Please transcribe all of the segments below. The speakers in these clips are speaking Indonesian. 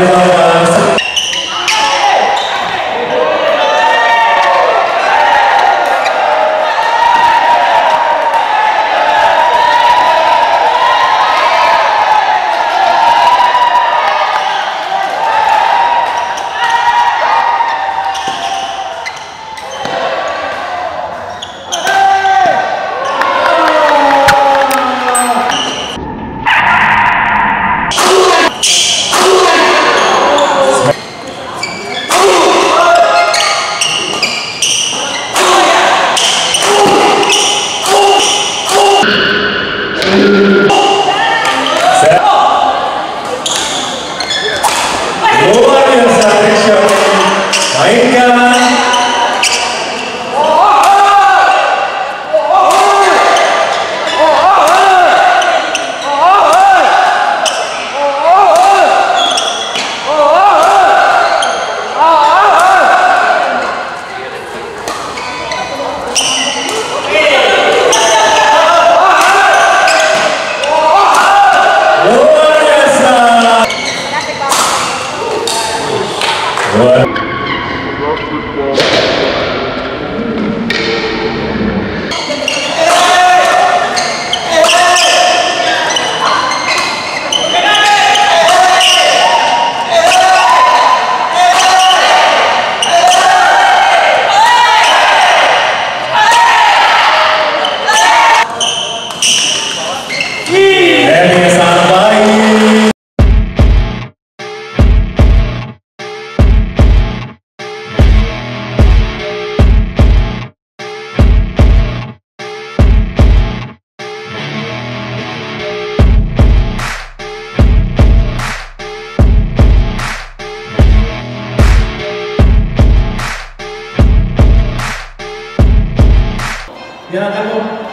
Yang akan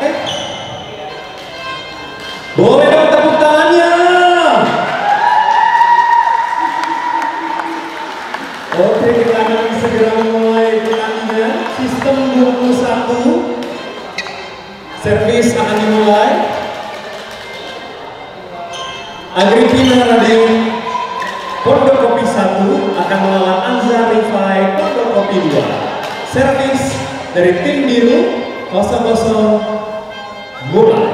boleh dong tepuk tangannya. Oke, kita akan segera memulai pertandingan. Sistem 21 servis akan dimulai. Agripina Radio Pondokopi 1 akan melawan Anzar Rifai Pondokopi 2. Servis dari tim biru 0-0 mulai.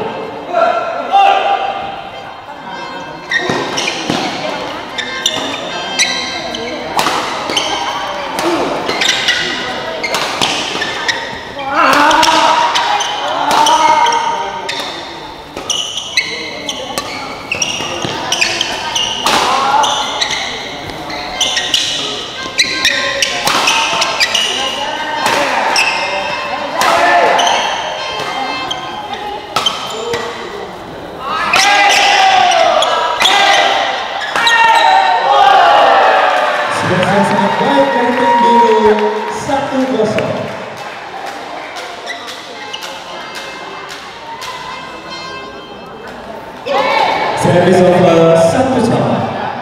Service over 1-1.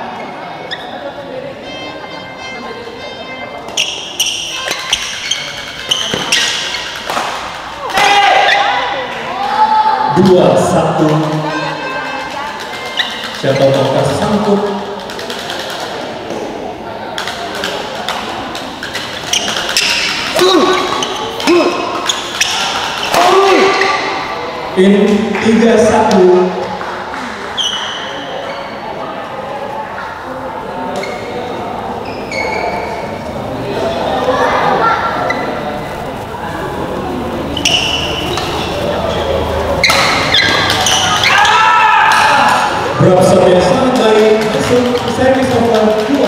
Dua satu. Siapa bakal sangkut? In 3-1. Drop shot yang sangat baik, masuk service over 2-3.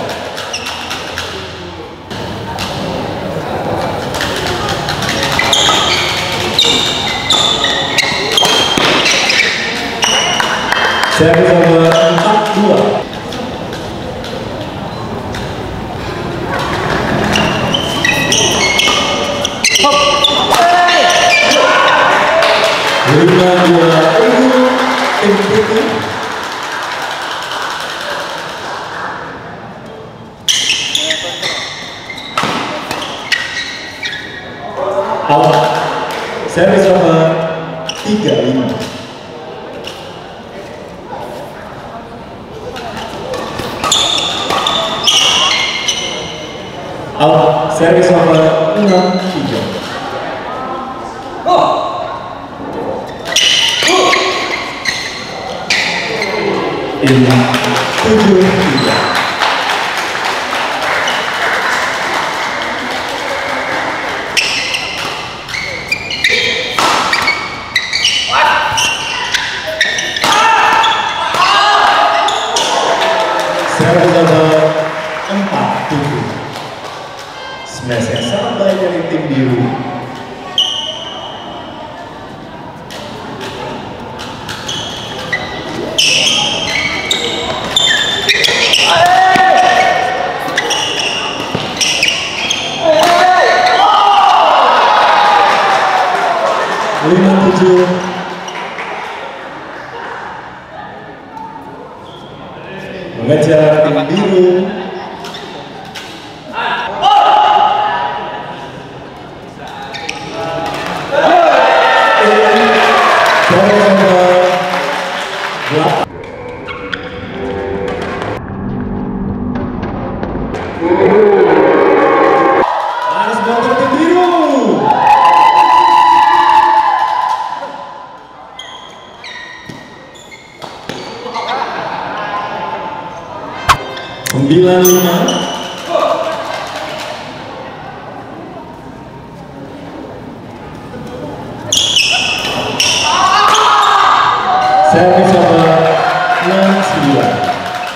Service over 4-2. Awal service over 3-5. Out, service over 6-3. In 7-3. Service over 4-7. Smash yang sangat baik dari tim biru. Mengejar tim biru. Harus dapat tim biru. 9-5. Service over 6-9.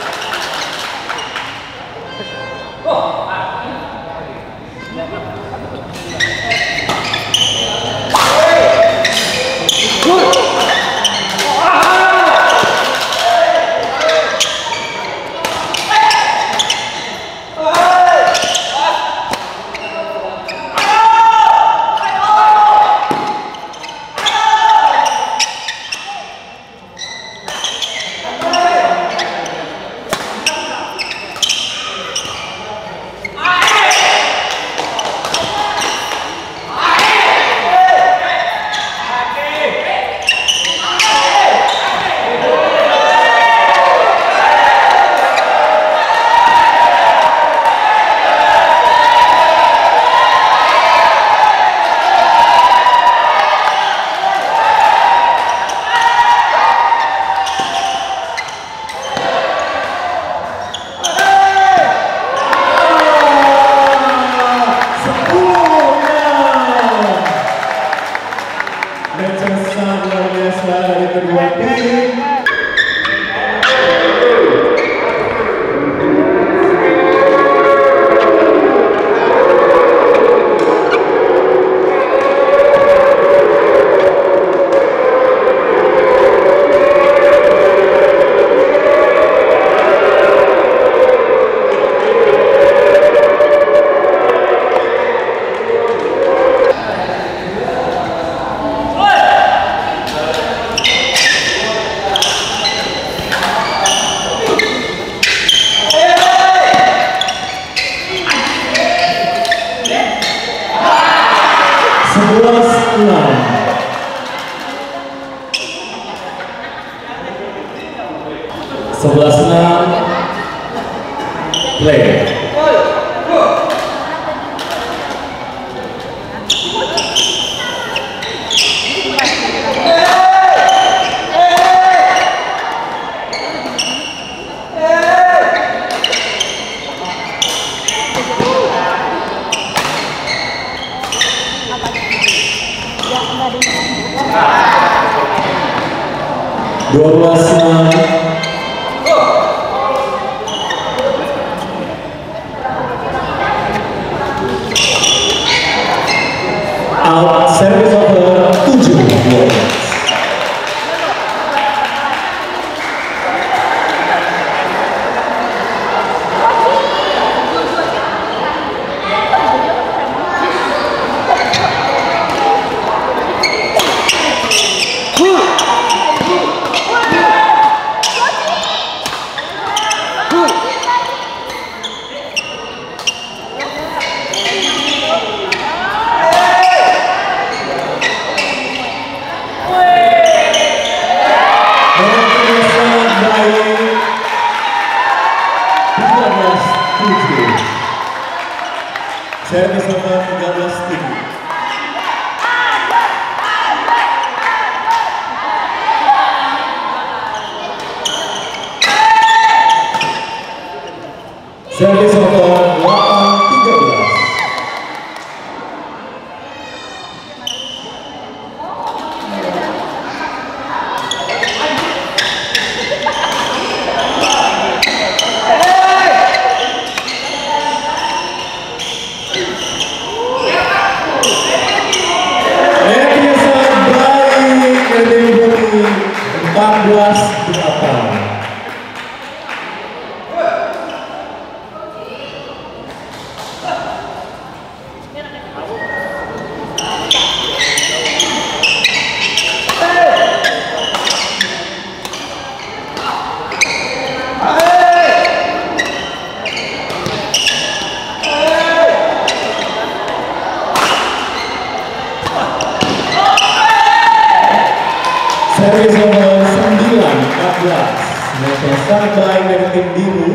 Sebelas enam, play. Dua belas enam. Out, service over 7-12. Servis nomor 13-7. Servis nomor 8-13. Servis nomor 9-14. Servis baik dari tim biru.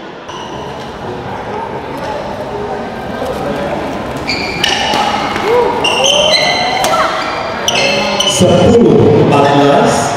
Sepuluh 14.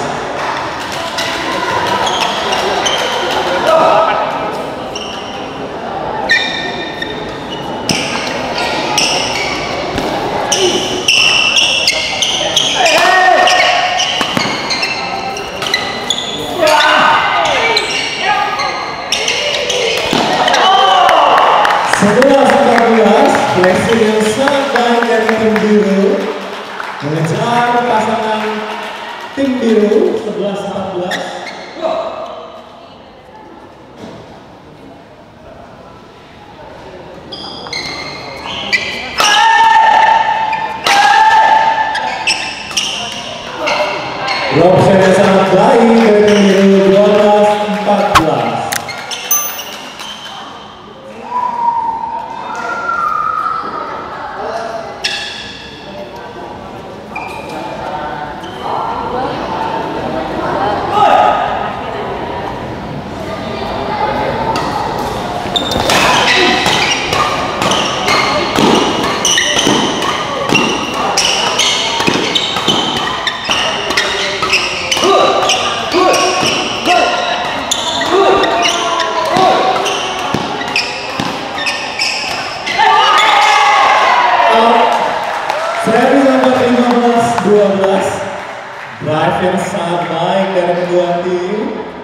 Flexing yang sangat baik dari tim biru mengejar pasangan tim biru 11-14. Drop set yang sangat baik dari tim biru 12-14. Servis nomor 15-12. Drive yang sangat baik dari kedua tim.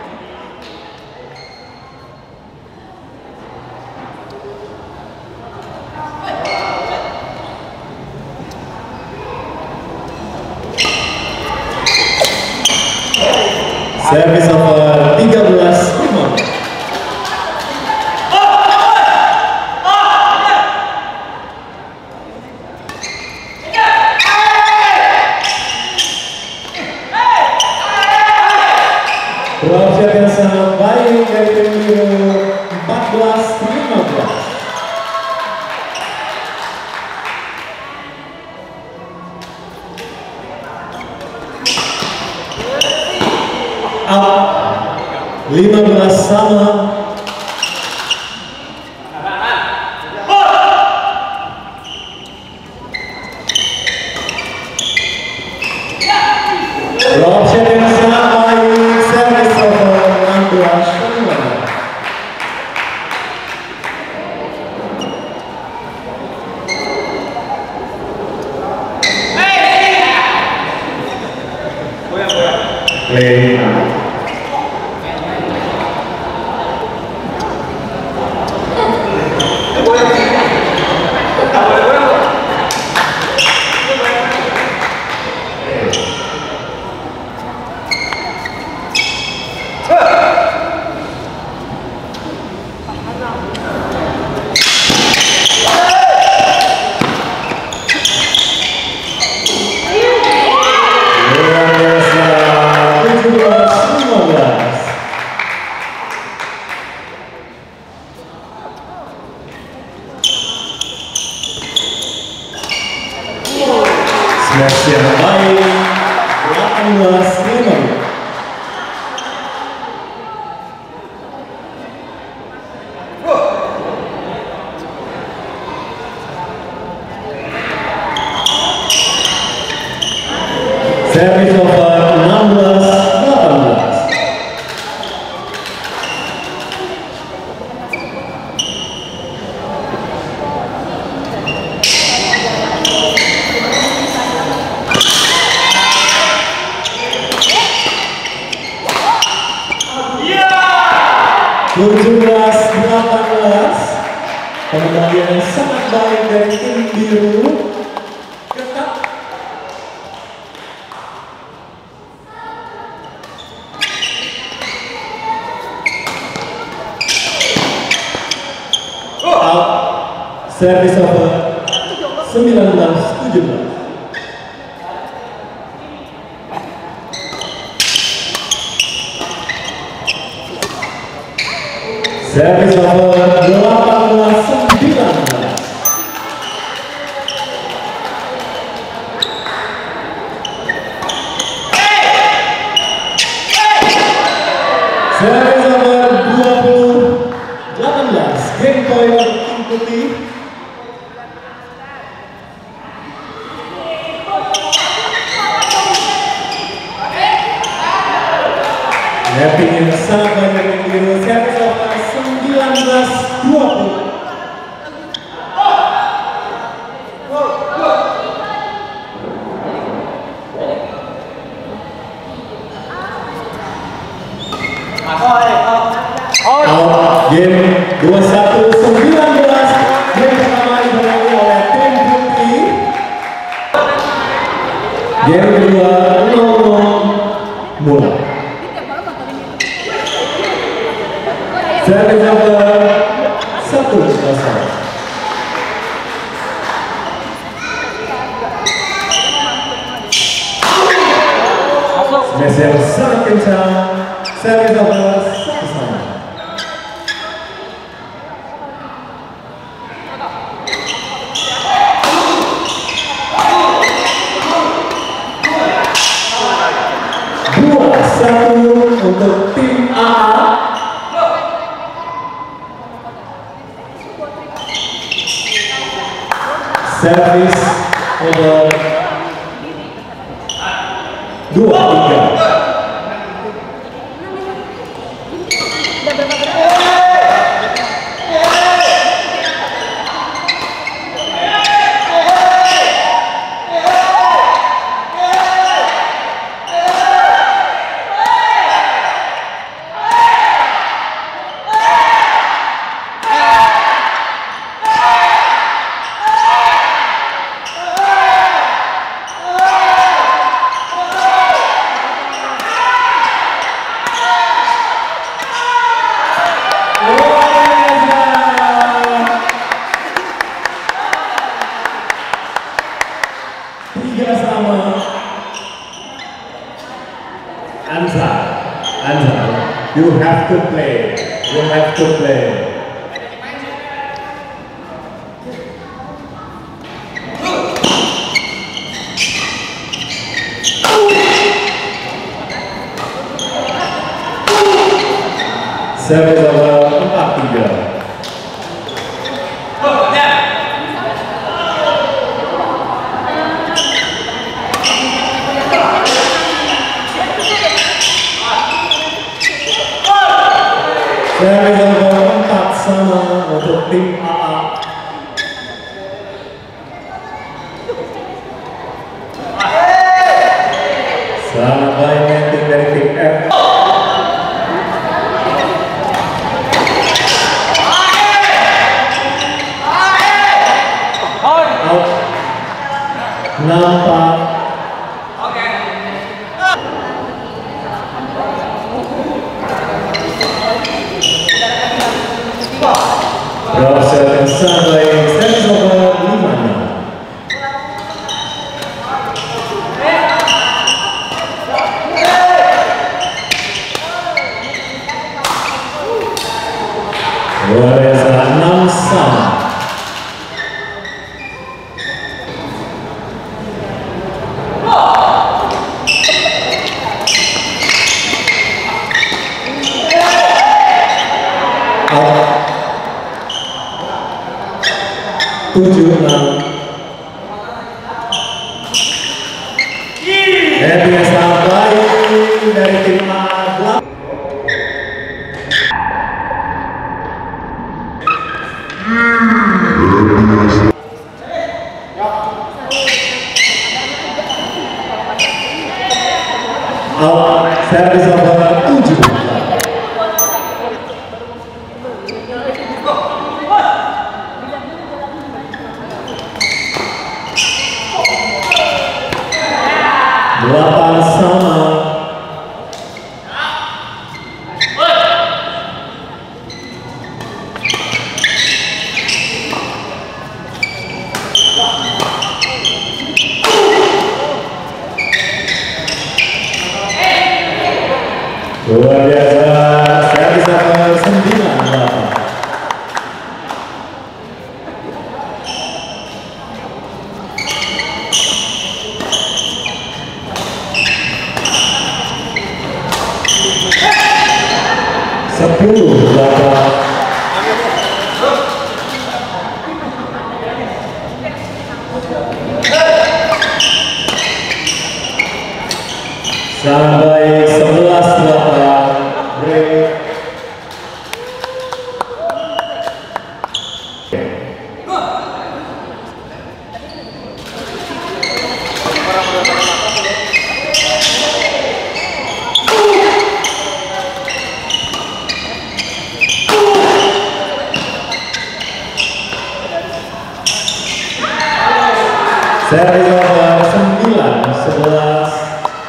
Servis nomor 13-15. Drop set yang sangat baik dari tim biru 14-15. Out 15 sama. Drop set yang sangat baik. Servis nomor 16-15. Smash yang baik 18-15. Service over 16-18. Belas 18. Pengembalian yang sangat baik dari tim biru. Ketat. Out. Service over 19-17. Service over 18-19. Service over 20-18. Game point tim putih. Mapping yang sangat banyak yang biru. Service over 19-20. Out game 21-19. Game pertama dimenangi oleh tim putih. Game kedua 0-0 mulai. Service over 1-0. Smash yang sangat kencang. Service over 1-1. Untuk tim AA. Service over 2-3. Anza, you have to play. You have to play. Service over 4-3. Service over 4-sama untuk tim AA. Sangat banyak tim dari tim F. Out. Nampak. Proses yang sangat baik. Service over 5-6. Luar biasa 6-sama. Out. 7-6. Servis over 7. Delapan sama. Luar biasa, servis over 9-8. Sampai 11-8 break. Servis over 9-11.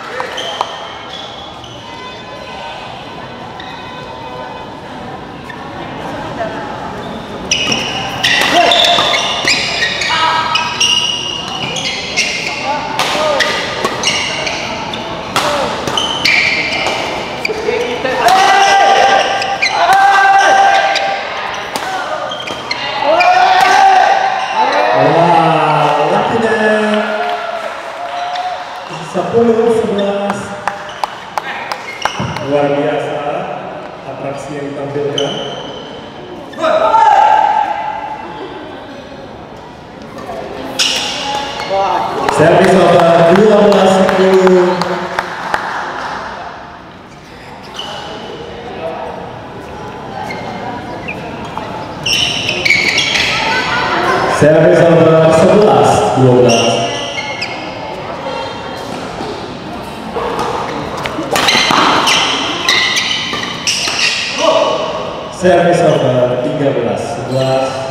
Luar biasa atraksi yang ditampilkan. Servis over 12-10. Servis over 11-12. Servis over 13-11.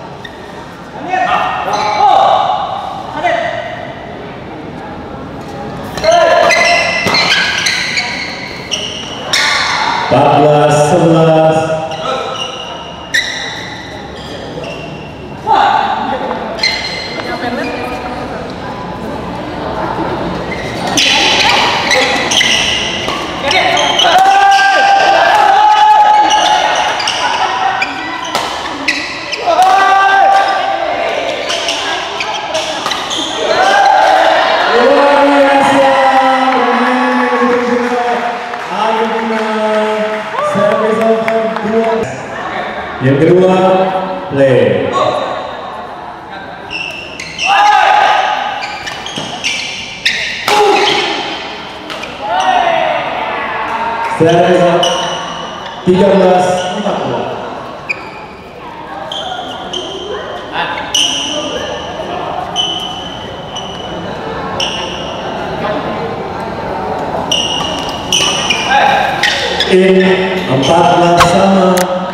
Yang kedua, play. Servis 13-14. In 14 sama.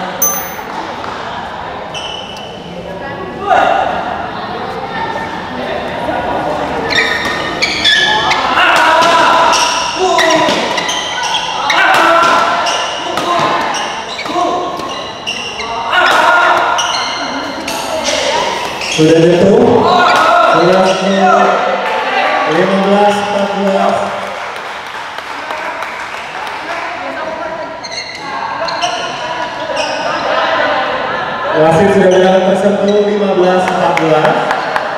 Sudah jatuh. Sudah 15-14. Wasit sudah bilang tersentuh 15-14.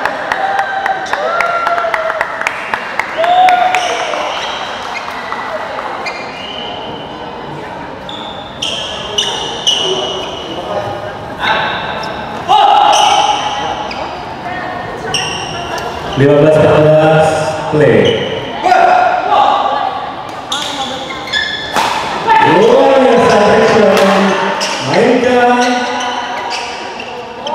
Play. Luar biasa, mainkan.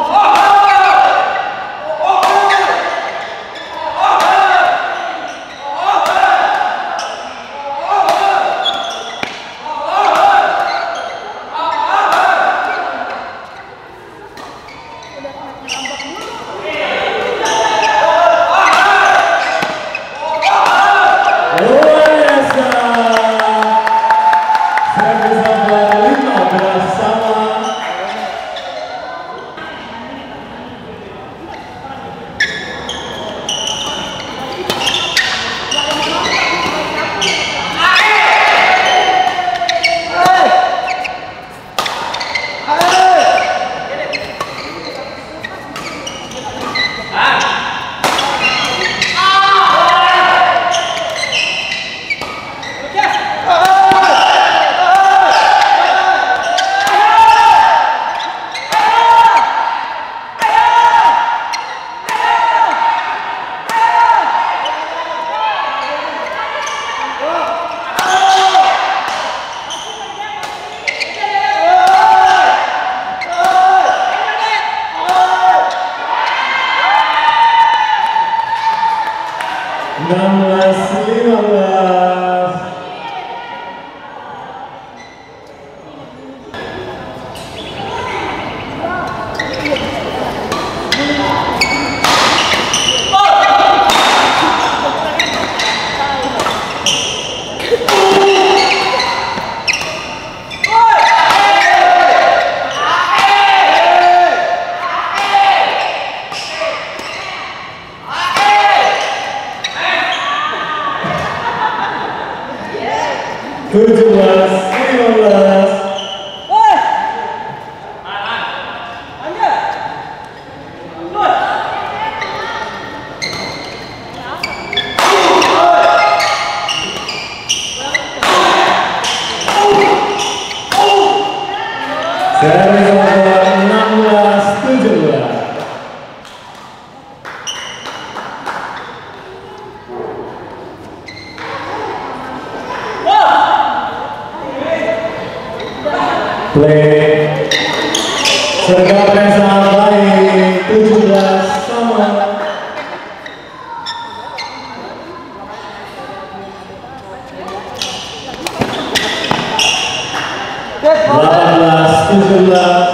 Play sergap yang sangat baik, 17 sama. Delapan 17.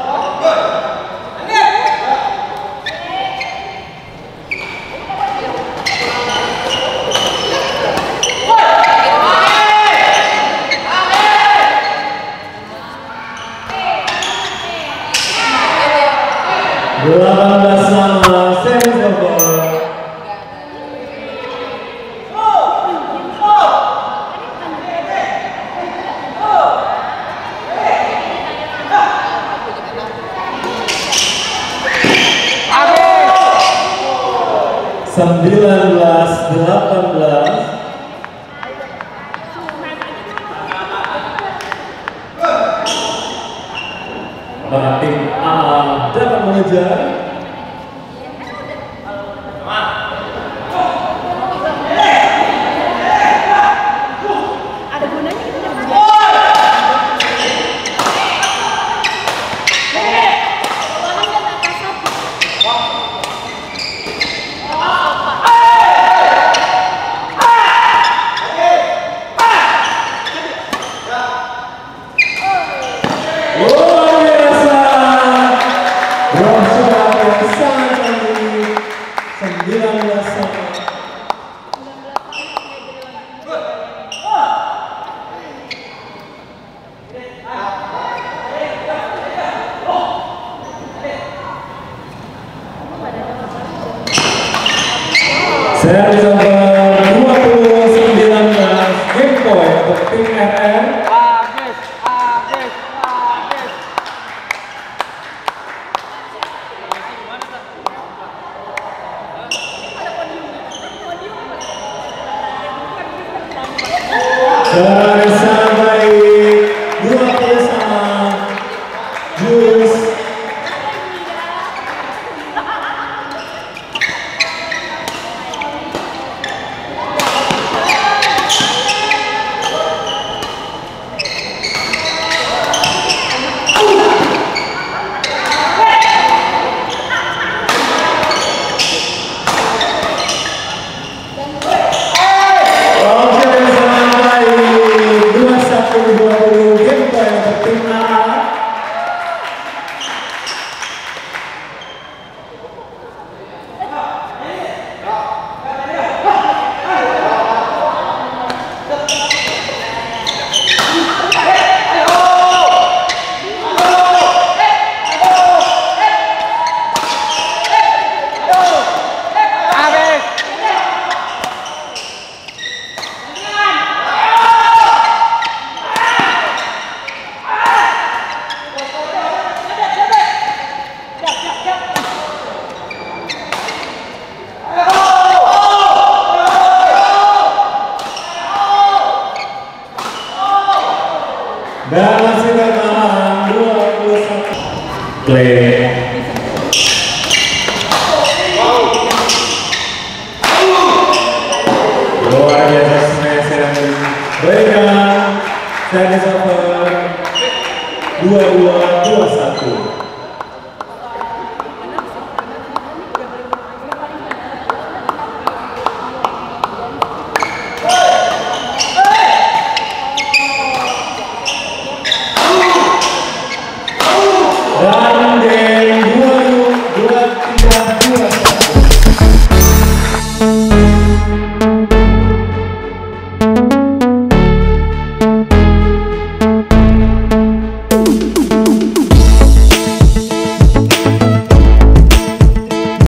Apakah tim A dapat mengejar? Saya